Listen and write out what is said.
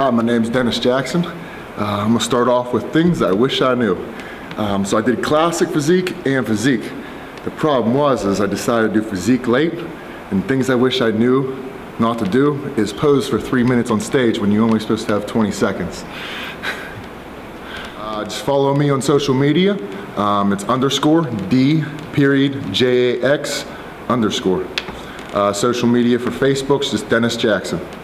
Hi, my name's Dennis Jackson. I'm gonna start off with things I wish I knew. So I did classic physique and physique. The problem was I decided to do physique late, and things I wish I knew not to do is pose for 3 minutes on stage when you're only supposed to have 20 seconds. Just follow me on social media. It's _D_JAX_. Social media for Facebook's just Dennis Jackson.